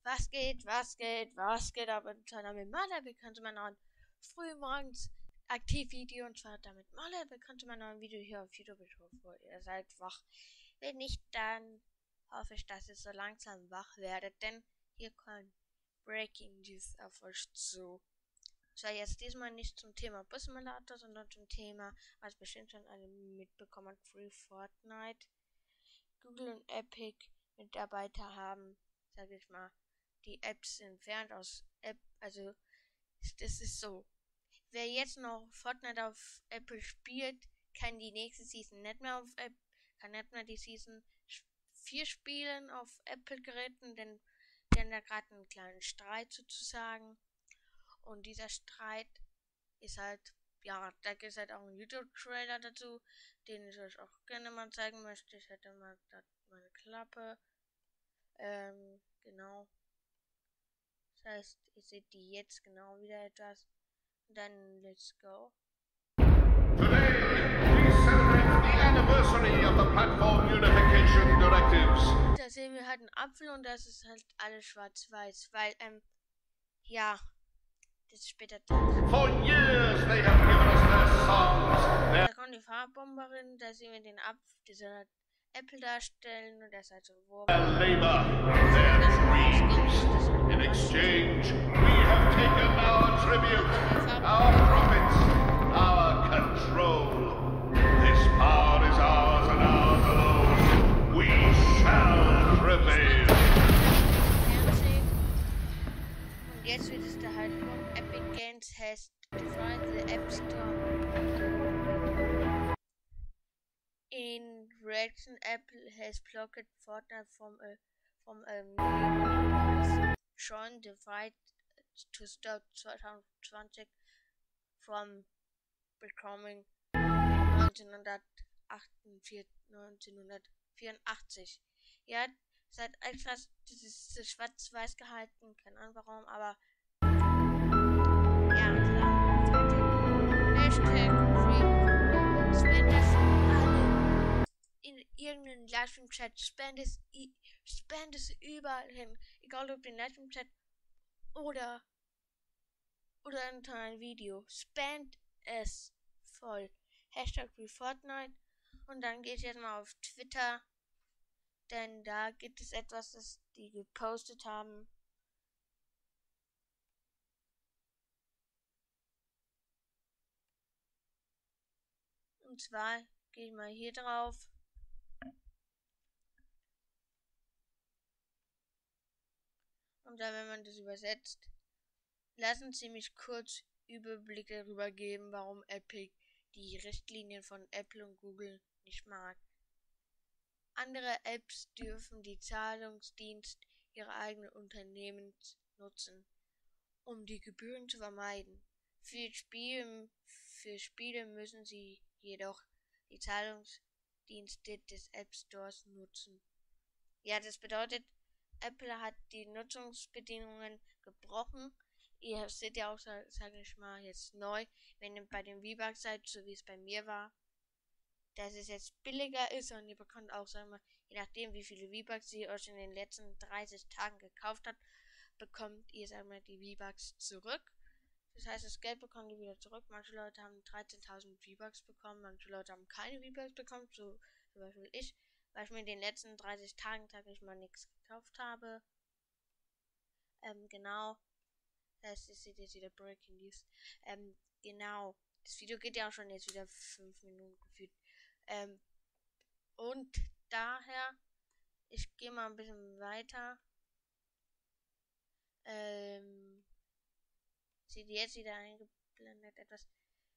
Was geht aber zu einer mit Maler bekannte man an früh morgens Aktivvideo und zwar damit Maler bekannte man ein Video hier auf YouTube. Ich hoffe, ihr seid wach. Wenn nicht, dann hoffe ich, dass ihr so langsam wach werdet, denn hier kommt Breaking News auf euch zu. Zwar jetzt diesmal nicht zum Thema Bus-Simulator, sondern zum Thema, was bestimmt schon alle mitbekommen, Free Fortnite. Google und Epic Mitarbeiter haben, sage ich mal, die Apps entfernt aus App. Also das ist so. Wer jetzt noch Fortnite auf Apple spielt, kann die nächste Season nicht mehr auf App, kann nicht mehr die Season 4 spielen auf Apple-Geräten, denn da gerade einen kleinen Streit sozusagen. Und dieser Streit ist halt, ja, da gibt es halt auch einen YouTube-Trailer dazu, den ich euch auch gerne mal zeigen möchte. Ich hätte mal meine Klappe. Genau. Das heißt, ihr seht die jetzt genau wieder etwas. Und dann let's go. Today, we celebrate the anniversary of the Platform Unification Directives. Da sehen wir halt einen Apfel und das ist halt alles schwarz-weiß, weil, ja, das ist später drin. For years they have given us their songs. Da kommt die Farbbomberin, da sehen wir den Apfel, dieser Apple darstellen und das ist halt so Wurm. Their labor, their dreams. In exchange, we have taken our tribute, our profits, our control. This power is ours and ours alone. We shall prevail. Und jetzt wird es da halt kommen. Epic Games has defined the App Store. In reaction, Apple has blocked Fortnite from join the fight to stop 2020 from becoming 1984. Ja, seit etwas, das ist schwarz-weiß gehalten, keine Ahnung warum, aber ja, Hashtag free Spenders alle in irgendeinen Livestream-Chat, spend es überall hin, egal ob den Livestream-Chat oder unter ein Video, spend es voll. Hashtag free Fortnite und dann geht jetzt mal auf Twitter, denn da gibt es etwas, das die gepostet haben. Und zwar gehe ich mal hier drauf. Und dann, wenn man das übersetzt, lassen Sie mich kurz Überblick darüber geben, warum Epic die Richtlinien von Apple und Google nicht mag. Andere Apps dürfen die Zahlungsdienst ihrer eigenen Unternehmen nutzen, um die Gebühren zu vermeiden. Für Spiele müssen sie jedoch die Zahlungsdienste des App Stores nutzen. Ja, das bedeutet, Apple hat die Nutzungsbedingungen gebrochen. Ihr seht ja auch, sage ich mal, jetzt neu, wenn ihr bei den V-Bucks seid, so wie es bei mir war, dass es jetzt billiger ist und ihr bekommt auch, sagen wir, je nachdem wie viele V-Bucks ihr euch in den letzten 30 Tagen gekauft habt, bekommt ihr, sagen wir, die V-Bucks zurück. Das heißt, das Geld bekommt ihr wieder zurück. Manche Leute haben 13.000 V-Bucks bekommen, manche Leute haben keine V-Bucks bekommen, so zum Beispiel ich, weil ich mir in den letzten 30 Tagen, sag ich mal, nichts gekauft habe. Genau. Das ist jetzt wieder Breaking News. Genau. Das Video geht ja auch schon jetzt wieder 5 Minuten gefühlt. Und daher, ich gehe mal ein bisschen weiter. Sieht jetzt wieder eingeblendet etwas.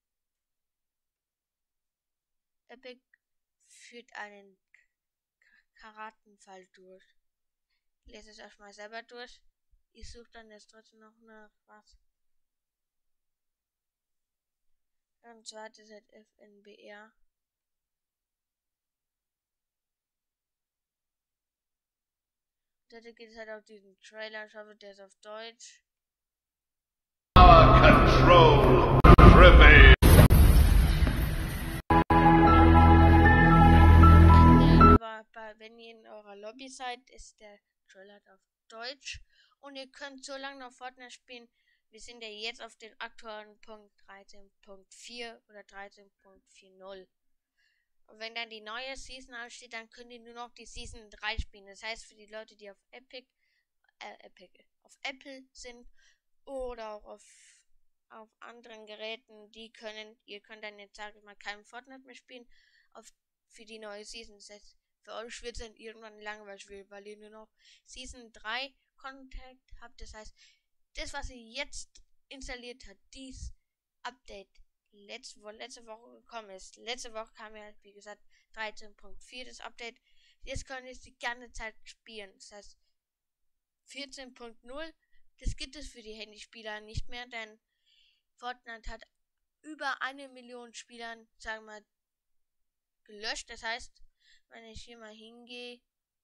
Epic führt einen Karatenfall durch. Ich lese es erstmal selber durch. Ich suche dann jetzt trotzdem noch nach was. Und zwar das ist FNBR. Da geht es halt auf diesen Trailer. Ich hoffe, der ist auf Deutsch. Our control prevails. Aber wenn ihr in eurer Lobby seid, ist der Trailer auf Deutsch. Und ihr könnt so lange noch Fortnite spielen. Wir sind ja jetzt auf den aktuellen Punkt 13.4 oder 13.40. Und wenn dann die neue Season ansteht, dann könnt ihr nur noch die Season 3 spielen. Das heißt, für die Leute, die auf auf Apple sind oder auch auf anderen Geräten, ihr könnt dann jetzt, sage ich mal, kein Fortnite mehr spielen für die neue Season. Das heißt, für euch wird es dann irgendwann langweilig, weil ihr nur noch Season 3 Contact habt. Das heißt, das, was ihr jetzt installiert habt, dieses Update, letzte Woche gekommen ist. Letzte Woche kam ja, wie gesagt, 13.4 das Update. Jetzt könnt ihr es die ganze Zeit spielen. Das heißt, 14.0, das gibt es für die Handyspieler nicht mehr, denn Fortnite hat über 1 Million Spielern, sagen wir mal, gelöscht. Das heißt, wenn ich hier mal hingehe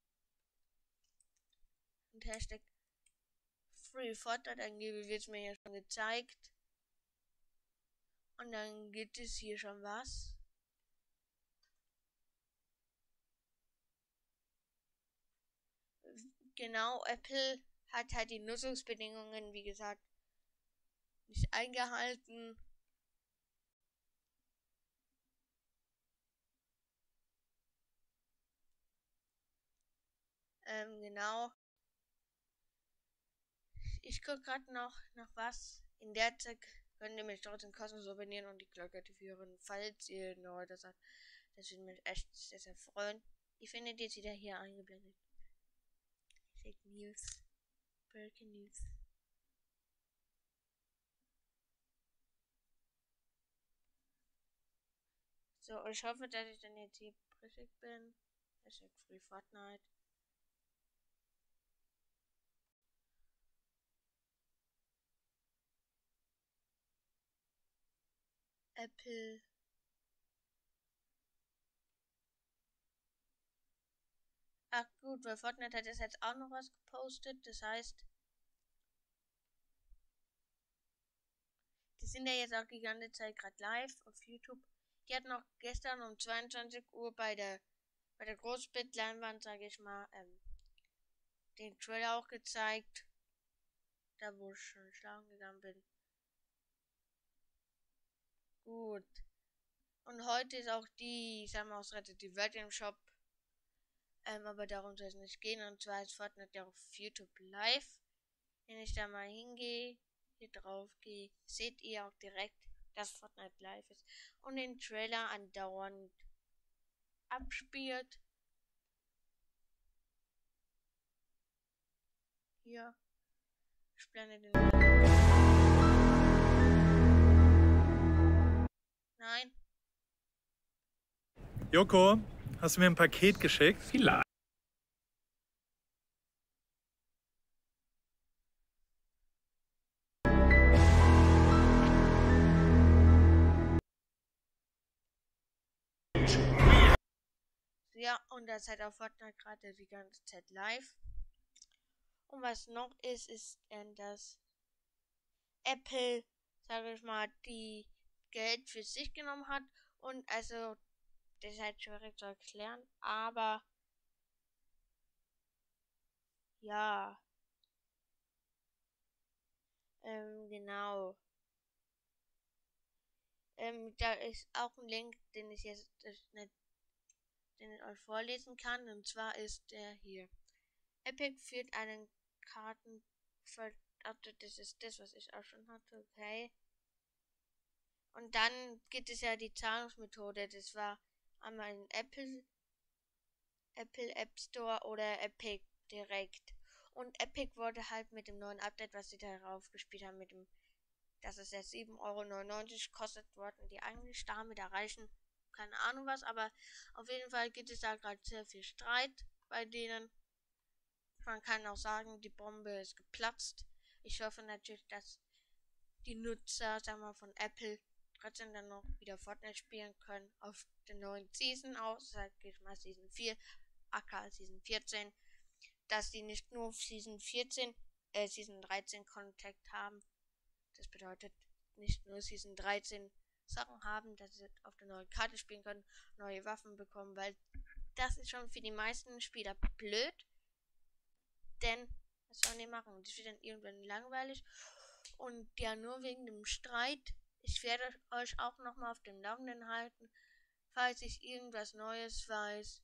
und Hashtag Free Fortnite eingebe, wird es mir ja schon gezeigt. Und dann gibt es hier schon was. Genau, Apple hat halt die Nutzungsbedingungen, wie gesagt, nicht eingehalten. Genau. Ich gucke gerade noch nach was. In der Zeit könnt ihr mich trotzdem kostenlos abonnieren und die Glocke aktivieren, falls ihr neu das seid. Das würde mich echt sehr, sehr freuen. Ihr findet jetzt wieder hier eingeblendet. Fake News. Breaking News. So, ich hoffe, dass ich dann jetzt hier richtig bin. Hashtag Free Fortnite. Apple. Ach gut, weil Fortnite hat jetzt auch noch was gepostet. Das heißt, die sind ja jetzt auch die ganze Zeit gerade live auf YouTube. Die hatten auch gestern um 22 Uhr bei der Großbildleinwand, sage ich mal, den Trailer auch gezeigt. Da wo ich schon schlafen gegangen bin. Gut. Und heute ist auch die, sagen wir aus Rettet die Welt im Shop. Aber darum soll es nicht gehen. Und zwar ist Fortnite ja auf YouTube live. Wenn ich da mal hingehe, hier drauf gehe, seht ihr auch direkt, dass Fortnite live ist. Und den Trailer andauernd abspielt. Hier. Ich blende den. Nein. Joko, hast du mir ein Paket geschickt? Vielleicht. Ja, und das hat auf Fortnite gerade die ganze Zeit live. Und was noch ist, dass Apple, sage ich mal, die Geld für sich genommen hat. Und also, das ist halt schwierig zu erklären, aber ja, genau. Da ist auch ein Link, den ich jetzt nicht, den ich euch vorlesen kann. Und zwar ist der hier. Epic führt einen das ist das, was ich auch schon hatte, okay. Und dann gibt es ja die Zahlungsmethode. Das war einmal in Apple App Store oder Epic direkt. Und Epic wurde halt mit dem neuen Update, was sie darauf gespielt haben, dass es jetzt 7,99 € kostet, wollten die eigentlich damit erreichen. Keine Ahnung was, aber auf jeden Fall gibt es da gerade sehr viel Streit bei denen. Man kann auch sagen, die Bombe ist geplatzt. Ich hoffe natürlich, dass die Nutzer, sagen wir, von Apple trotzdem dann noch wieder Fortnite spielen können auf der neuen Season aus, sag ich mal Season 4, aka Season 14, dass die nicht nur auf Season 13 Contact haben. Das bedeutet nicht nur Season 13 Sachen haben, dass sie auf der neuen Karte spielen können, neue Waffen bekommen, weil das ist schon für die meisten Spieler blöd, denn Das sollen die machen. Das wird dann irgendwann langweilig. Und ja, nur wegen dem Streit. Ich werde euch auch nochmal auf dem Laufenden halten. Falls ich irgendwas Neues weiß,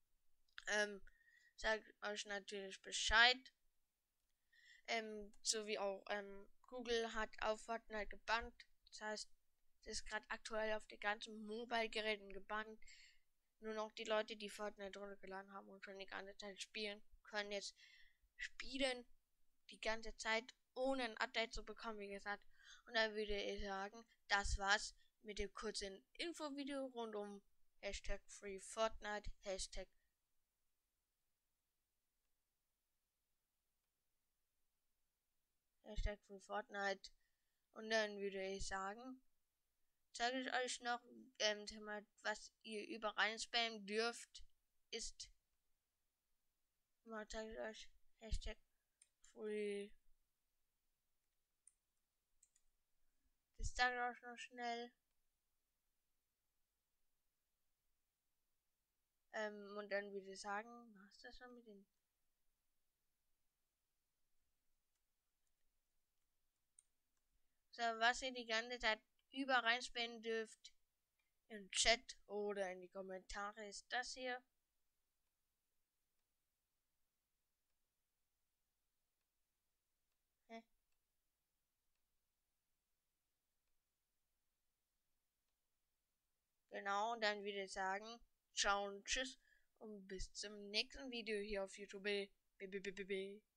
sage ich euch natürlich Bescheid. So wie auch Google hat auf Fortnite gebannt. Das heißt, es ist gerade aktuell auf den ganzen Mobile-Geräten gebannt. Nur noch die Leute, die Fortnite runtergeladen haben und schon die ganze Zeit spielen, können jetzt spielen die ganze Zeit, ohne ein Update zu bekommen, wie gesagt. Und dann würde ich sagen, das war's mit dem kurzen Infovideo rund um Hashtag FreeFortnite, Hashtag FreeFortnite. Und dann würde ich sagen, zeige ich euch noch, was ihr überall spammen dürft, ist, mal zeige ich euch, Hashtag Free. Das zeige ich euch noch schnell. Und dann würde ich sagen, machst du das schon mit den. So, was ihr die ganze Zeit überall spammen dürft, im Chat oder in die Kommentare, ist das hier. Genau, und dann würde ich sagen, ciao und tschüss und bis zum nächsten Video hier auf YouTube.